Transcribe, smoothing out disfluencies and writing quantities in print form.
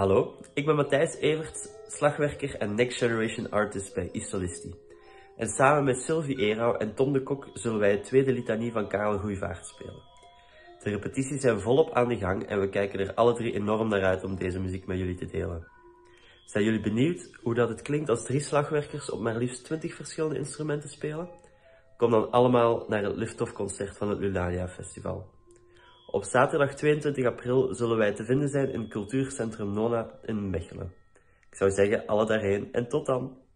Hallo, ik ben Matthijs Everts, slagwerker en Next Generation Artist bij Isolisti. En samen met Sylvie Erau en Tom de Kok zullen wij het tweede litanie van Karel Goeyvaert spelen. De repetities zijn volop aan de gang en we kijken er alle drie enorm naar uit om deze muziek met jullie te delen. Zijn jullie benieuwd hoe dat het klinkt als 3 slagwerkers op maar liefst 20 verschillende instrumenten spelen? Kom dan allemaal naar het Liftoff concert van het Lulania Festival. Op zaterdag 22 april zullen wij te vinden zijn in Cultuurcentrum Nona in Mechelen. Ik zou zeggen, alle daarheen en tot dan!